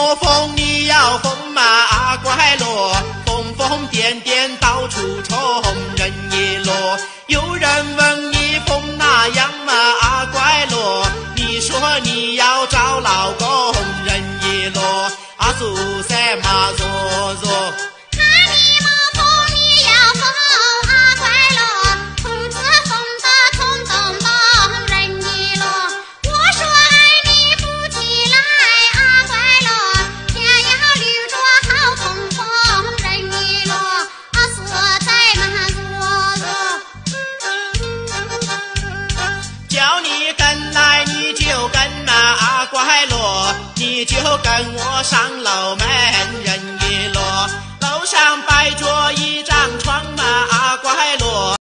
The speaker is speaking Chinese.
么疯？你要疯嘛啊乖咯，疯疯癫癫到处冲人一箩。有人问你疯哪样嘛啊乖咯，你说你要找老公人一箩啊苏塞嘛嗦嗦。你就跟我上楼门人一箩，楼上摆着一